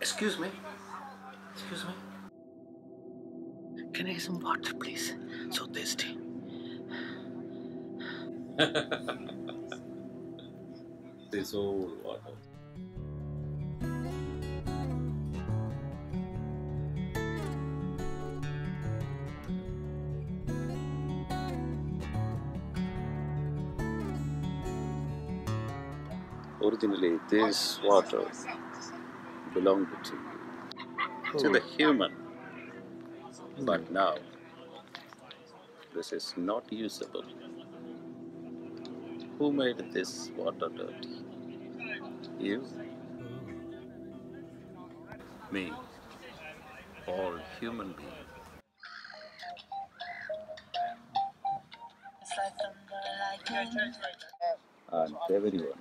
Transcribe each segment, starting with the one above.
Excuse me. Excuse me. Can I have some water, please? So thirsty. This old water. Originally, this water belonged to the human, but now this is not usable. Who made this water dirty? You? Me? All human beings. And everyone.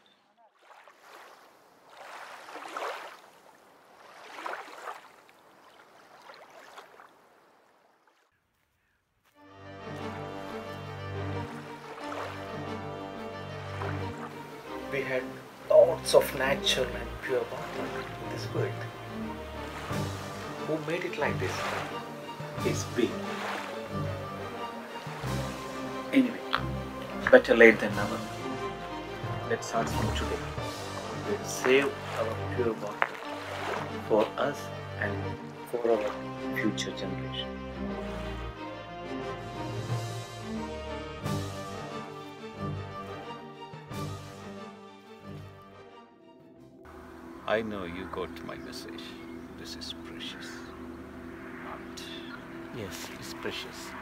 We had lots of natural and pure water in this world. Who made it like this? It's big. Anyway, better late than never. Let's start from today. We'll save our pure water for us and for our future generation. I know you got my message. This is precious. But Yes, it's precious.